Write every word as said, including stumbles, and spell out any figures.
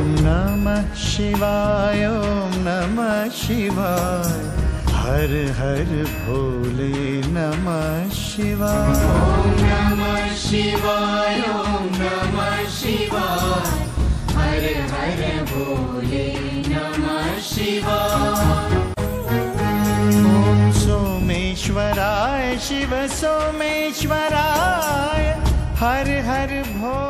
नमः शिवाय ॐ नमः शिवाय हर हर भोले नमः शिवाय ॐ नमः शिवाय ॐ नमः शिवाय हर हर भोले नमः शिवाय ॐ सोमेश्वराय शिव सोमेश्वराय हर हर भोले